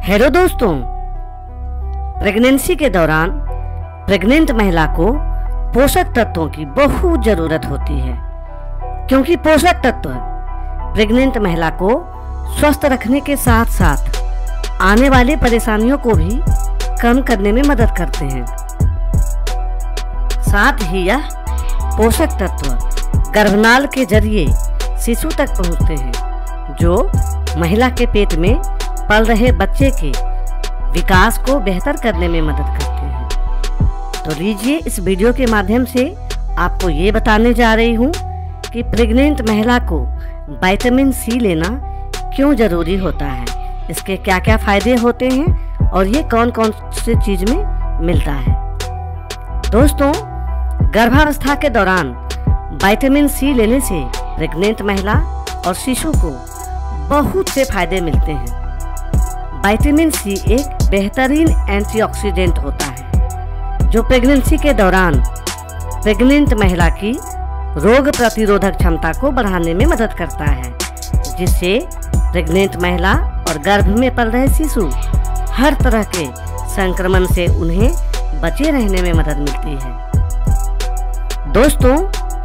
Hello दोस्तों, pregnancy के दौरान प्रेग्नेंट महिला को पोषक तत्वों की बहुत जरूरत होती है, क्योंकि पोषक तत्व प्रेग्नेंट महिला को स्वस्थ रखने के साथ साथ आने वाली परेशानियों को भी कम करने में मदद करते हैं। साथ ही यह पोषक तत्व गर्भनाल के जरिए शिशु तक पहुंचते हैं, जो महिला के पेट में पल रहे बच्चे के विकास को बेहतर करने में मदद करते हैं। तो लीजिए, इस वीडियो के माध्यम से आपको ये बताने जा रही हूँ कि प्रेग्नेंट महिला को विटामिन सी लेना क्यों जरूरी होता है, इसके क्या क्या फायदे होते हैं और ये कौन कौन सी चीज में मिलता है। दोस्तों, गर्भावस्था के दौरान विटामिन सी लेने से प्रेग्नेंट महिला और शिशु को बहुत से फायदे मिलते हैं। विटामिन सी एक बेहतरीन एंटीऑक्सीडेंट होता है, जो प्रेगनेंसी के दौरान प्रेग्नेंट महिला की रोग प्रतिरोधक क्षमता को बढ़ाने में मदद करता है, जिससे प्रेग्नेंट महिला और गर्भ में पल रहे शिशु हर तरह के संक्रमण से उन्हें बचे रहने में मदद मिलती है। दोस्तों,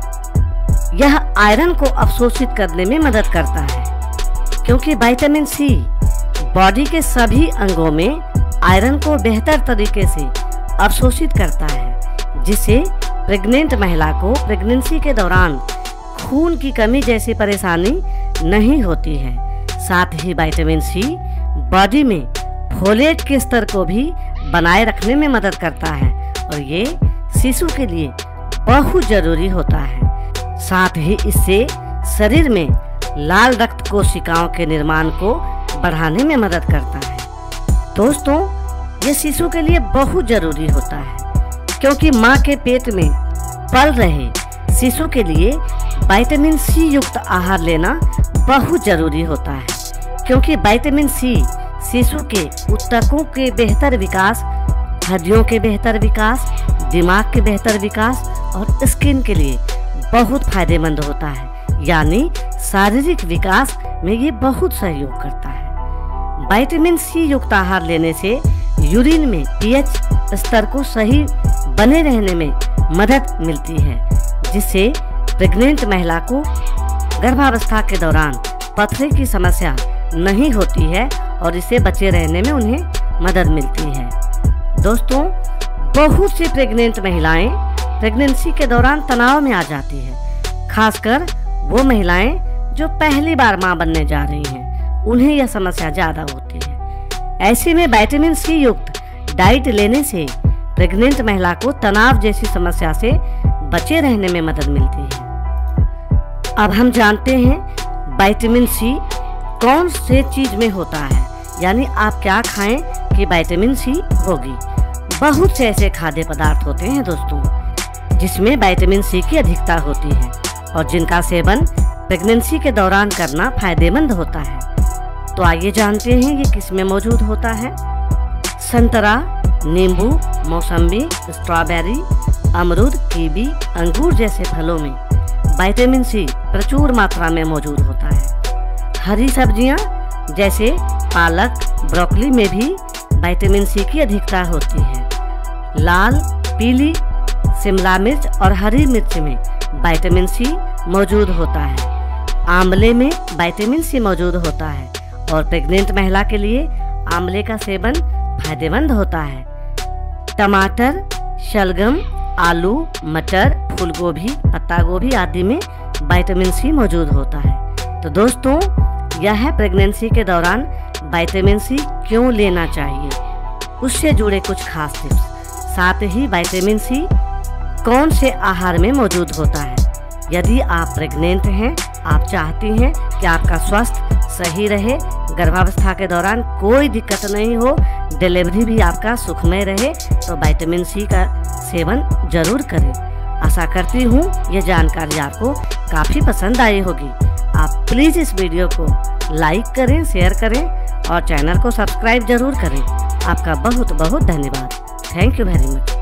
यह आयरन को अवशोषित करने में मदद करता है, क्योंकि विटामिन सी बॉडी के सभी अंगों में आयरन को बेहतर तरीके से अवशोषित करता है, जिससे प्रेग्नेंट महिला को प्रेगनेंसी के दौरान खून की कमी जैसी परेशानी नहीं होती है। साथ ही विटामिन सी बॉडी में फोलेट के स्तर को भी बनाए रखने में मदद करता है और ये शिशु के लिए बहुत जरूरी होता है। साथ ही इससे शरीर में लाल रक्त कोशिकाओं के निर्माण को बढ़ाने में मदद करता है। दोस्तों, ये शिशु के लिए बहुत जरूरी होता है, क्योंकि माँ के पेट में पल रहे शिशु के लिए विटामिन सी युक्त आहार लेना बहुत जरूरी होता है, क्योंकि विटामिन सी शिशु के ऊतकों के बेहतर विकास, हड्डियों के बेहतर विकास, दिमाग के बेहतर विकास और स्किन के लिए बहुत फायदेमंद होता है, यानी शारीरिक विकास में ये बहुत सहयोग करता है। विटामिन सी युक्त आहार लेने से यूरिन में पीएच स्तर को सही बने रहने में मदद मिलती है, जिससे प्रेग्नेंट महिला को गर्भावस्था के दौरान पथरी की समस्या नहीं होती है और इससे बचे रहने में उन्हें मदद मिलती है। दोस्तों, बहुत सी प्रेग्नेंट महिलाएं प्रेगनेंसी के दौरान तनाव में आ जाती है, खासकर वो महिलाएं जो पहली बार मां बनने जा रही हैं, उन्हें यह समस्या ज्यादा होती है। ऐसे में विटामिन सी युक्त डाइट लेने से प्रेग्नेंट महिला को तनाव जैसी समस्या से बचे रहने में मदद मिलती है। अब हम जानते हैं विटामिन सी कौन से चीज में होता है, यानी आप क्या खाएं कि विटामिन सी होगी। बहुत से ऐसे खाद्य पदार्थ होते हैं दोस्तों, जिसमें विटामिन सी की अधिकता होती है और जिनका सेवन प्रेगनेंसी के दौरान करना फायदेमंद होता है। तो आइए जानते हैं ये किस में मौजूद होता है। संतरा, नींबू, मौसम्बी, स्ट्रॉबेरी, अमरूद, कीवी, अंगूर जैसे फलों में विटामिन सी प्रचुर मात्रा में मौजूद होता है। हरी सब्जियां जैसे पालक, ब्रोकली में भी विटामिन सी की अधिकता होती है। लाल, पीली शिमला मिर्च और हरी मिर्च में विटामिन सी मौजूद होता है। आंवले में विटामिन सी मौजूद होता है और प्रेग्नेंट महिला के लिए आंवले का सेवन फायदेमंद होता है। टमाटर, शलगम, आलू, मटर, फूलगोभी, पत्ता गोभी आदि में विटामिन सी मौजूद होता है। तो दोस्तों, यह है प्रेगनेंसी के दौरान विटामिन सी क्यों लेना चाहिए, उससे जुड़े कुछ खास टिप्स। साथ ही विटामिन सी कौन से आहार में मौजूद होता है। यदि आप प्रेग्नेंट हैं, आप चाहती हैं कि आपका स्वास्थ्य सही रहे, गर्भावस्था के दौरान कोई दिक्कत नहीं हो, डिलीवरी भी आपका सुखमय रहे, तो विटामिन सी का सेवन जरूर करें। आशा करती हूँ ये जानकारी आपको काफ़ी पसंद आई होगी। आप प्लीज़ इस वीडियो को लाइक करें, शेयर करें और चैनल को सब्सक्राइब जरूर करें। आपका बहुत बहुत धन्यवाद। Thank you very much.